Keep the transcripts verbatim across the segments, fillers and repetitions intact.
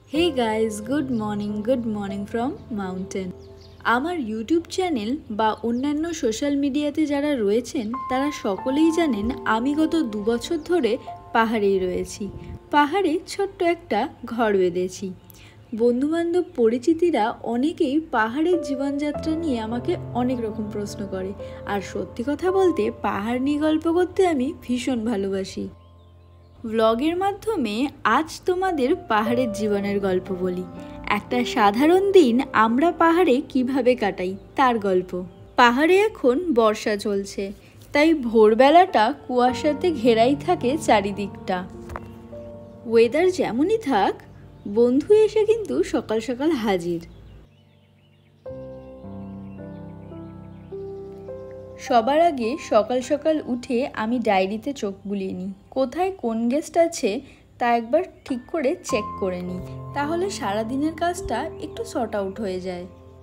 Hey guys, good morning good morning from mountain. আমার YouTube channel বা অন্যান্য social মিডিয়াতে যারা রয়েছেন তারা সকলেই জানেন আমি গত দু বছর ধরে পাহাড়েই রয়েছি। পাহাড়ে ছোট্ট একটা ঘর বেঁধেছি। বন্ধুবান্ধব পরিচিতিরা অনেকেই পাহাড়ের জীবনযাত্রা নিয়ে আমাকে অনেক রকম প্রশ্ন করে, আর সত্যি কথা বলতে পাহাড় নিয়ে গল্প করতে আমি ভীষণ ভালোবাসি। ব্লগের মাধ্যমে আজ তোমাদের পাহাড়ের জীবনের গল্প বলি। একটা সাধারণ দিন আমরা পাহাড়ে কিভাবে কাটাই তার গল্প। পাহাড়ে এখন বর্ষা চলছে, তাই ভোরবেলাটা কুয়াশাতে ঘেরাই থাকে চারিদিকটা। ওয়েদার যেমনই থাক, বন্ধু এসে কিন্তু সকাল সকাল হাজির। সবার আগে সকাল সকাল উঠে আমি ডায়েরিতে চোখ বুলিয়ে নিই, কোথায় কোন গেস্ট আছে তা একবার ঠিক করে চেক করে নিই, তাহলে সারাদিনের কাজটা একটু সর্ট আউট হয়ে যায়।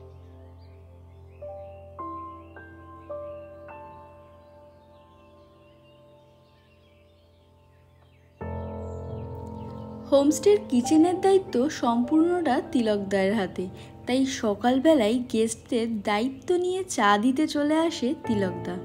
হোমস্টের কিচেনের দায়িত্ব সম্পূর্ণটা তিলকদার হাতে, তাই সকালবেলায় গেস্টদের দায়িত্ব নিয়ে চা দিতে চলে আসে তিলকদা।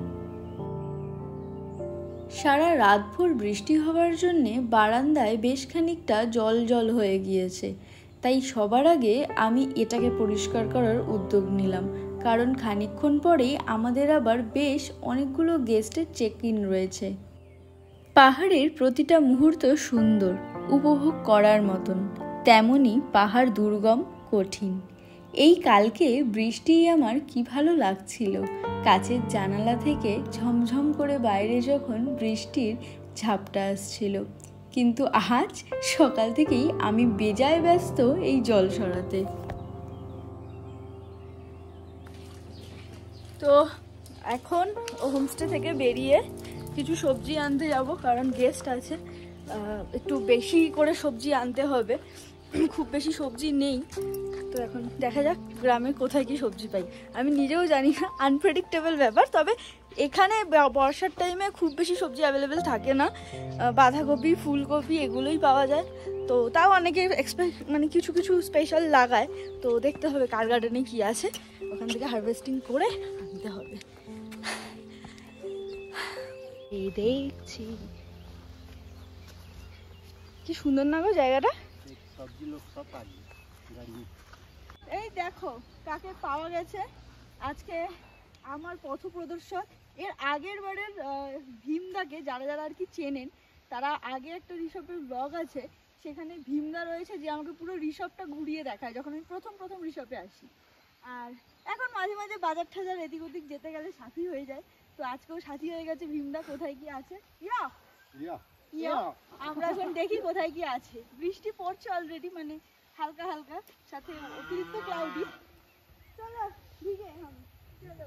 সারা রাতভর বৃষ্টি হওয়ার জন্যে বারান্দায় বেশ খানিকটা জল জল হয়ে গিয়েছে, তাই সবার আগে আমি এটাকে পরিষ্কার করার উদ্যোগ নিলাম, কারণ খানিকক্ষণ পরেই আমাদের আবার বেশ অনেকগুলো গেস্টের চেক ইন রয়েছে। পাহাড়ের প্রতিটা মুহূর্ত সুন্দর, উপভোগ করার মতন, তেমনই পাহাড় দুর্গম, কঠিন। এই কালকে বৃষ্টি আমার কি ভালো লাগছিল। কাচের জানালা থেকে ঝমঝম করে বাইরে যখন বৃষ্টির ঝাপটা আসছিল, কিন্তু আজ সকাল থেকেই আমি বেজায় ব্যস্ত এই জল সরাতে। তো এখন হোমস্টে থেকে বেরিয়ে কিছু সবজি আনতে যাব, কারণ গেস্ট আছে, একটু বেশি করে সবজি আনতে হবে। খুব বেশি সবজি নেই, তো এখন দেখা যাক গ্রামে কোথায় কি সবজি পাই। আমি নিজেও জানি না, আনপ্রেডিক্টেবল ব্যাপার। তবে এখানে বর্ষার টাইমে খুব বেশি সবজি অ্যাভেলেবেল থাকে না, বাঁধাকপি ফুলকপি এগুলোই পাওয়া যায়। তো তাও অনেকে এক্সপেক্ট মানে কিছু কিছু স্পেশাল লাগায়, তো দেখতে হবে কার গার্ডেনে কি আছে, ওখান থেকে হারভেস্টিং করে আনতে হবে। এই দেখছি কি সুন্দর না গো জায়গাটা। এই দেখো কাকে পাওয়া গেছে আজকে আমার পথ প্রদর্শক। এর আগের বারের ভীমদাকে যারা যারা আর কি চেনেন, তারা আগে একটা ঋষভের ব্লগ আছে, সেখানে ভীমদা রয়েছে যে আমাকে পুরো ঋষভটা ঘুরিয়ে দেখায় যখন আমি প্রথম প্রথম ঋষভে আসি। আর এখন মাঝে মাঝে বাজার টাজার এদিক ওদিক যেতে গেলে সাথী হয়ে যায়, তো আজকেও সাথী হয়ে গেছে ভীমদা। কোথায় কি আছে ইয়া ইয়া ইয়া আমরা এখন দেখি কোথায় কি আছে। বৃষ্টি পড়ছে অলরেডি, মানে হালকা হালকা, সাথে অতিরিক্ত ক্লাউডি। চলো ভিজে আমি চলো।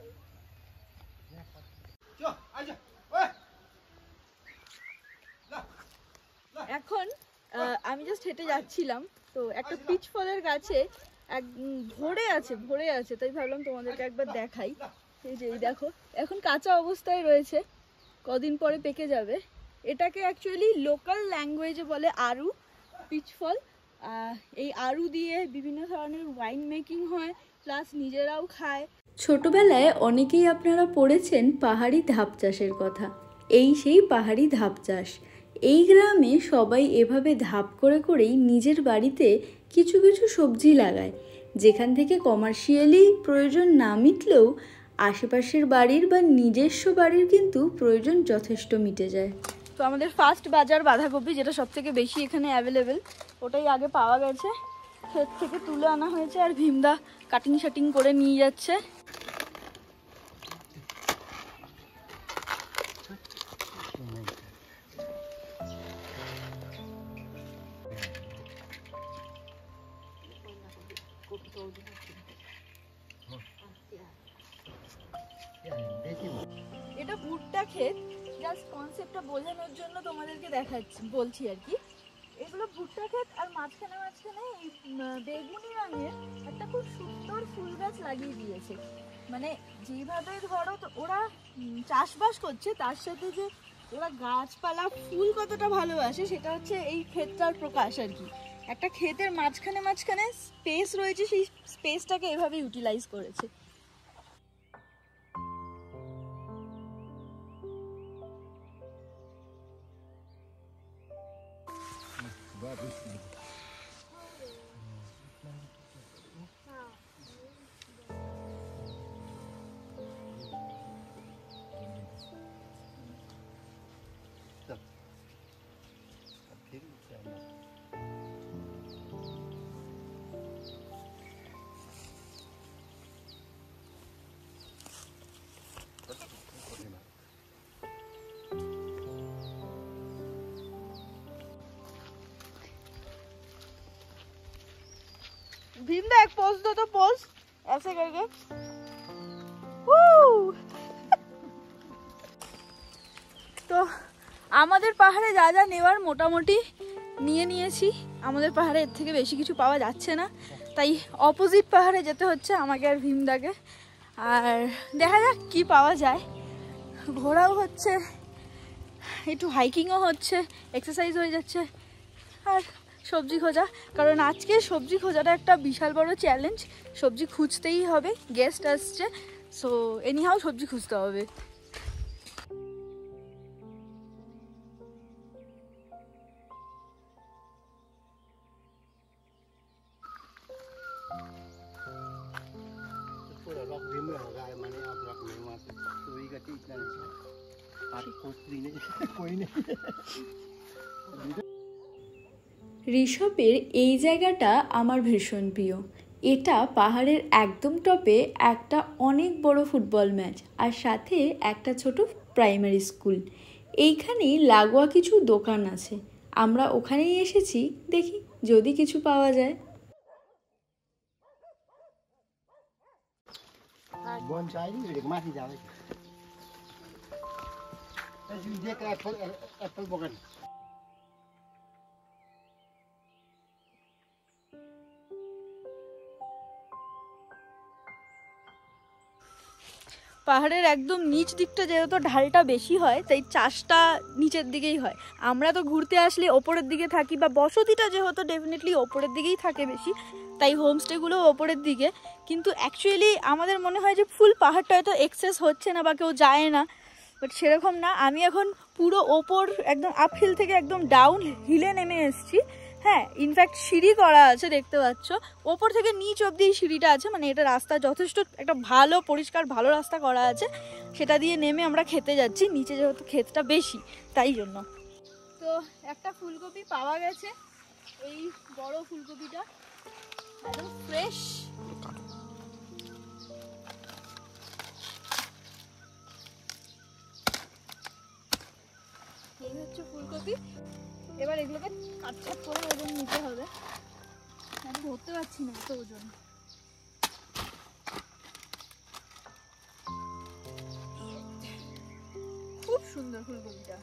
এখন আমি জাস্ট হেঁটে যাচ্ছিলাম, তো একটা পিচ ফলের গাছে এক ভরে আছে ভরে আছে তাই ভাবলাম তোমাদেরকে একবার দেখাই। এই যে দেখো এখন কাঁচা অবস্থায় রয়েছে, কদিন পরে পেকে যাবে। এটাকে অ্যাকচুয়ালি লোকাল ল্যাঙ্গুয়েজে বলে আরু পিচ ফল। এই আরু দিয়ে বিভিন্ন ধরনের ওয়াইন মেকিং হয়, প্লাস নিজেরাও খায়। ছোটবেলায় অনেকেই আপনারা পড়েছেন পাহাড়ি ধাপ চাষের কথা। এই সেই পাহাড়ি ধাপ চাষ। এই গ্রামে সবাই এভাবে ধাপ করে করেই নিজের বাড়িতে কিছু কিছু সবজি লাগায়, যেখান থেকে কমার্শিয়ালি প্রয়োজন না মিটলেও আশেপাশের বাড়ির বা নিজস্ব বাড়ির কিন্তু প্রয়োজন যথেষ্ট মিটে যায়। তো আমাদের ফার্স্ট বাজার বাঁধাকপি, যেটা সব থেকে বেশি এখানে অ্যাভেলেবেল, ওটাই আগে পাওয়া গেছে, ক্ষেত থেকে তুলে আনা হয়েছে, আর ভীমদা কাটিং শাটিং করে নিয়ে যাচ্ছে। এটা ভুট্টা ক্ষেত, জাস্ট কনসেপ্টটা বোঝানোর জন্য তোমাদেরকে দেখাচ্ছি বলছি আর কি। এগুলো ভুট্টা ক্ষেত, আর মাঝখানে মাঝখানে বেগুনি রঙের একটা খুব সুন্দর ফুল গাছ লাগিয়ে দিয়েছে। মানে যেভাবে ধরো তো ওরা চাষবাস করছে, তার সাথে যে ওরা গাছপালা ফুল কতটা ভালোবাসে সেটা হচ্ছে এই ক্ষেতটার প্রকাশ আর কি। একটা ক্ষেতের মাঝখানে মাঝখানে স্পেস রয়েছে, সেই স্পেসটাকে এভাবে ইউটিলাইজ করেছে। भीम दा एक पोज दो तो पोज ऐसे करके। তো আমাদের পাহাড়ে যা যা নেওয়ার মোটামুটি নিয়ে নিয়েছি। আমাদের পাহাড়ে এর থেকে বেশি কিছু পাওয়া যাচ্ছে না, তাই অপোজিট পাহাড়ে যেতে হচ্ছে আমাকে আর ভীমদাকে। আর দেখা যাক কি পাওয়া যায়। ঘোরাও হচ্ছে, একটু হাইকিংও হচ্ছে, এক্সারসাইজ হয়ে যাচ্ছে, আর সবজি খোঁজা। কারণ আজকে সবজি খোঁজাটা একটা বিশাল বড় চ্যালেঞ্জ। সবজি খুঁজতেই হবে, গেস্ট আসছে, সো এনিহাও সবজি খুঁজতে হবে। ঋষভের এই জায়গাটা আমার ভীষণ প্রিয়। এটা পাহাড়ের একদম টপে একটা অনেক বড় ফুটবল ম্যাচ, আর সাথে একটা ছোট প্রাইমারি স্কুল। এইখানেই লাগোয়া কিছু দোকান আছে, আমরা ওখানেই এসেছি, দেখি যদি কিছু পাওয়া যায়। পাহাড়ের একদম নিচ দিকটা যেহেতু ঢালটা বেশি হয়, তাই চাষটা নিচের দিকেই হয়। আমরা তো ঘুরতে আসলে ওপরের দিকে থাকি, বা বসতিটা যেহেতু ডেফিনেটলি ওপরের দিকেই থাকে বেশি, তাই হোমস্টেগুলো ওপরের দিকে। কিন্তু অ্যাকচুয়ালি আমাদের মনে হয় যে ফুল পাহাড়টা হয়তো এক্সেস হচ্ছে না বা কেউ যায় না, বাট সেরকম না। আমি এখন পুরো ওপর একদম আপ হিল থেকে একদম ডাউন হিলে নেমে এসেছি। হ্যাঁ, ইনফ্যাক্ট সিঁড়ি করা আছে, দেখতে পাচ্ছ ওপর থেকে নিচ অবধি সিঁড়িটা আছে, মানে এটা রাস্তা যথেষ্ট একটা ভালো পরিষ্কার ভালো রাস্তা করা আছে। সেটা দিয়ে নেমে আমরা খেতে যাচ্ছি, নিচে যেহেতু ক্ষেতটা বেশি তাই জন্য। তো একটা ফুলকপি পাওয়া গেছে, এই বড় ফুলকপিটা একদম ফ্রেশ। এই হচ্ছে ফুলকপি। এবার এগুলোকে কাটছাট করে ওজন নিতে হবে, আমি ধরতে পারছি না এত ওজন। খুব সুন্দর ফুলকপিটা।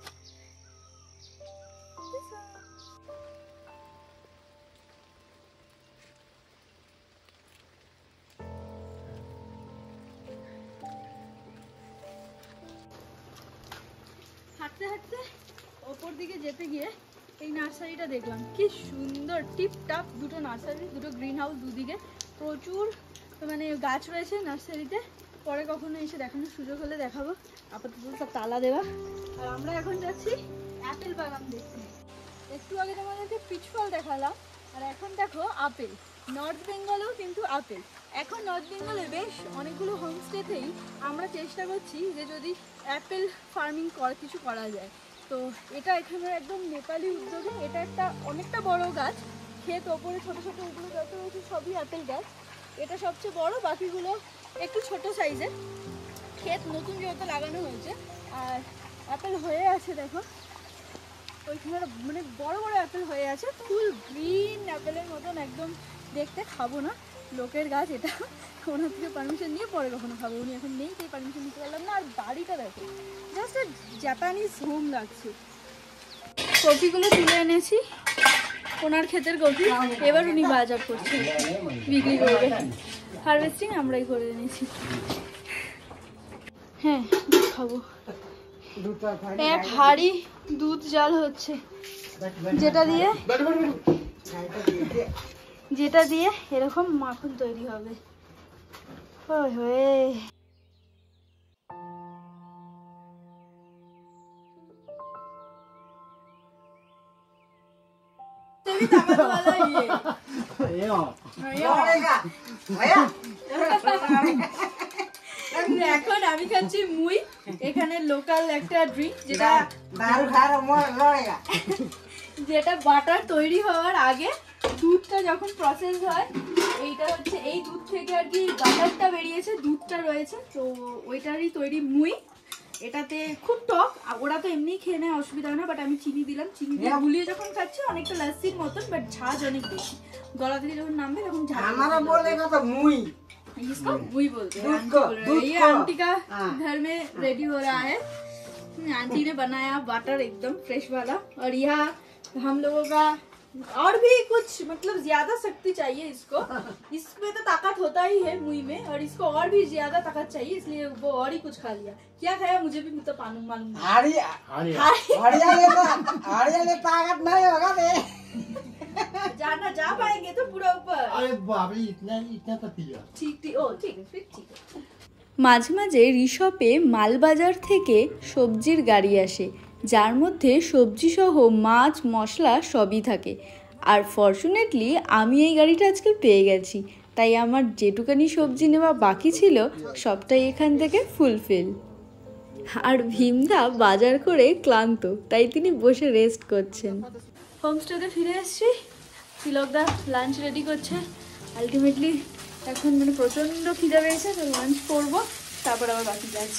হাঁটতে হাঁটতে ওপর দিকে যেতে গিয়ে এই নার্সারিটা দেখলাম, কি সুন্দর টিপ টাপ দুটো নার্সারি, দুটো গ্রিন হাউস, দুদিকে প্রচুর মানে গাছ রয়েছে নার্সারিতে। পরে কখনো এসে দেখানোর সুযোগ হলে দেখাবো, আপাতত সব তালা দেওয়া। আর আমরা এখন যাচ্ছি অ্যাপেল বাগান দেখতে। একটু আগে তোমাদেরকে পিচ ফল দেখালাম, আর এখন দেখো আপেল। নর্থ বেঙ্গলেও কিন্তু আপেল। এখন নর্থ বেঙ্গলে বেশ অনেকগুলো হোমস্টেতেই আমরা চেষ্টা করছি যে যদি অ্যাপেল ফার্মিং করা কিছু করা যায়। তো এটা এখানে একদম নেপালি উদ্যোগে, এটা একটা অনেকটা বড় গাছ, ক্ষেত ওপরে ছোটো ছোটো ওগুলো যত রয়েছে সবই অ্যাপেল গাছ। এটা সবচেয়ে বড়, বাকিগুলো একটু ছোট সাইজের। ক্ষেত নতুন যেহেতু লাগানো হয়েছে, আর অ্যাপেল হয়ে আছে দেখো ওইখানে, মানে বড় বড় অ্যাপেল হয়ে আছে, ফুল গ্রিন অ্যাপেলের মতন একদম দেখতে। খাবো না, লোকের গাছ এটা, ওনার থেকে পারমিশন নিয়ে পরে কখনো খাবো। উনি এখন নেই তাই পারমিশন নিতে পারলাম না। আর বাড়িটা দেখো, জাস্ট জাপানিজ হোম লাগছে। কপিগুলো তুলে এনেছি, ওনার ক্ষেতের কপি, এবার উনি বাজার করছে, বিক্রি করবে। হারভেস্টিং আমরাই করে এনেছি। হ্যাঁ, দুধ খাবো। এক হাঁড়ি দুধ জাল হচ্ছে, যেটা দিয়ে যেটা দিয়ে এরকম মাখন তৈরি হবে। ওই হয়ে এখন আমি খাচ্ছি মুই, এখানে লোকাল একটা ড্রিঙ্ক যেটা যেটা বাটার তৈরি হওয়ার আগে দুধটা যখন প্রসেস হয়, এইটা হচ্ছে এই দুধ থেকে আর কি বাটারটা বেরিয়েছে, দুধটা রয়েছে, তো ওইটারই তৈরি মুই। এটাতে খুব টক, ওরা তো এমনি খেয়ে নেয়, অসুবিধা হয় না, বাট আমি চিনি দিলাম। চিনি দিয়ে গুলিয়ে যখন খাচ্ছি অনেকটা লাস্সির মতন, বাট ঝাঁজ অনেক বেশি। গলা থেকে যখন নামবে তখন ঝাঁজ। इसको मुई बोलते हैं। आंटी बोल रहे हैं। ये आंटी का घर में रेडी हो रहा है। आंटी ने बनाया बटर एकदम फ्रेश वाला, और यहाँ हम लोगों का और भी कुछ मतलब ज्यादा शक्ति चाहिए इसको। इसमें तो ताकत होता ही है मुई में, और इसको और भी ज्यादा ताकत चाहिए, इसलिए वो और ही कुछ खा लिया। क्या खाया मुझे भी तो मालूम मालूम ताकत नहीं होगा जाना जा पाएंगे तो पूरा ऊपर। अरे बाप रे, इतना इतना तो पिया। ठीक ठीक ओ ठीक है फिर ठीक है। মাঝে মাঝে রিশপে মালবাজার থেকে সবজির গাড়ি আসে, যার মধ্যে সবজিসহ মাছ মশলা সবই থাকে। আর ফরচুনেটলি আমি এই গাড়িটা আজকে পেয়ে গেছি, তাই আমার যেটুকানি সবজি নেওয়া বাকি ছিল সবটাই এখান থেকে ফুলফিল। আর ভীমদা বাজার করে ক্লান্ত, তাই তিনি বসে রেস্ট করছেন। হোমস্টেতে ফিরে এসেছি, তিলকদা লাঞ্চ রেডি করছে। আলটিমেটলি এখন মানে প্রচণ্ড খিদে পেয়েছে, তো লাঞ্চ করবো, তারপর আবার বাকি কাজ।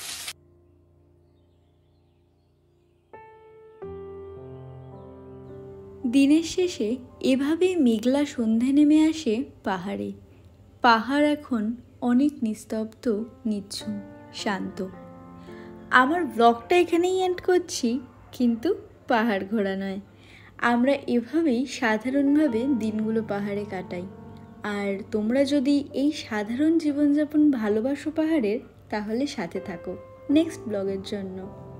দিনের শেষে এভাবেই মেঘলা সন্ধে নেমে আসে পাহাড়ে। পাহাড় এখন অনেক নিস্তব্ধ, নিঝুম, শান্ত। আমার ব্লগটা এখানেই এন্ড করছি, কিন্তু পাহাড় ঘোরা নয়। আমরা এভাবেই সাধারণভাবে দিনগুলো পাহাড়ে কাটাই। আর তোমরা যদি এই সাধারণ জীবনযাপন ভালোবাসো পাহাড়ের, তাহলে সাথে থাকো নেক্সট ব্লগের জন্য।